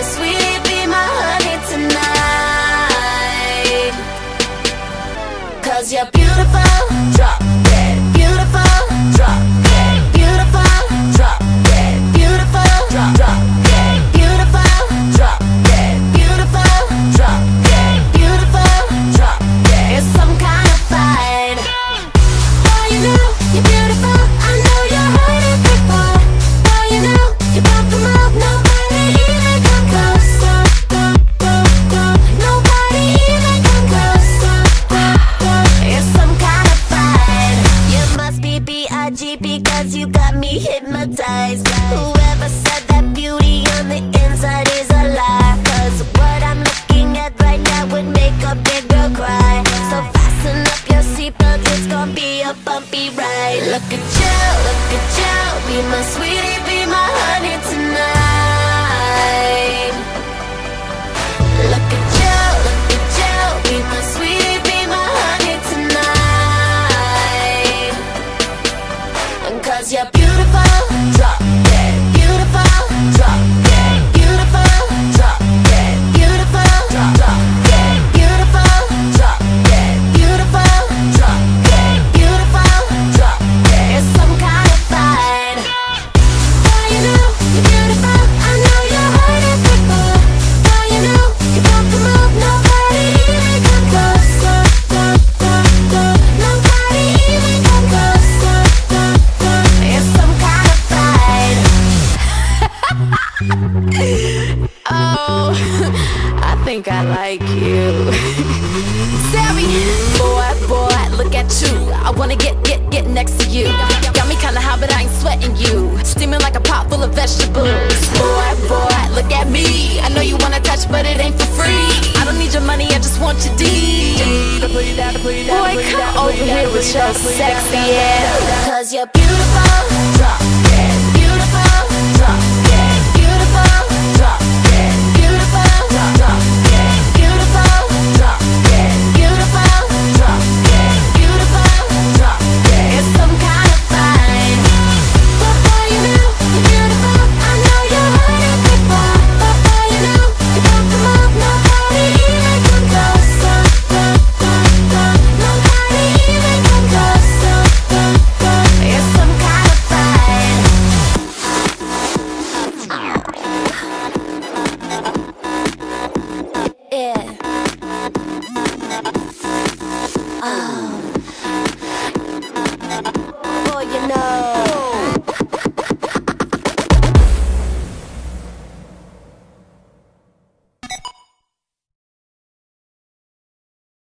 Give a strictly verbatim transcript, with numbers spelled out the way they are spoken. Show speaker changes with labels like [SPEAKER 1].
[SPEAKER 1] sweetie, be my honey tonight. Cause you're beautiful, drop dead, beautiful, drop dead, beautiful, drop dead, beautiful, drop drop dead, beautiful, drop dead, beautiful, drop dead, beautiful, drop dead. It's some kind of fight. Boy, you know you're beautiful. I know you heard it before. Boy, you know you pop them up. Nobody even come close. Nobody even come close. It's some kind of fight. You must be B I G because you got me hypnotized. Whoever said that beauty on the inside is a lie. Cause what I'm looking at right now would make a big girl cry. So fasten up your seatbelt, it's gonna be a bumpy ride. Look at you, look at you, be my sweetie, be my honey tonight. Look at you, look at you, be my sweetie, be my honey tonight. Cause you're beautiful, drop dead, beautiful, drop dead, beautiful, drop dead, beautiful, drop drop dead, beautiful, drop dead, beautiful, drop dead, beautiful, drop dead. It's some kind of fight. Boy, you know you're beautiful. I know you heard it before. Boy, you know you pop them up. Nobody even come close. Nobody even come close. It's some kind of fight. Oh, I think I like you. Sammy, boy, boy, look at you. I wanna get, get, get next to you. Got me kinda hot, but I ain't sweating you. Steaming like a pot full of vegetables. Boy, boy, look at me. I know you wanna touch, but it ain't for free. I don't need your money, I just want your D. Boy, come over here with your sexy ass. Cause you're beautiful, drop dead, beautiful, drop dead, beautiful, drop dead, beautiful, drop drop dead, beautiful, drop dead, beautiful, drop dead, beautiful, drop dead. It's some kind of fight. But boy, you know you're beautiful. I know you heard it before. But boy, you know you pop them up. Nobody even come close. Nobody even come close. It's some kind of fight. Yeah. Oh. Boy, you know.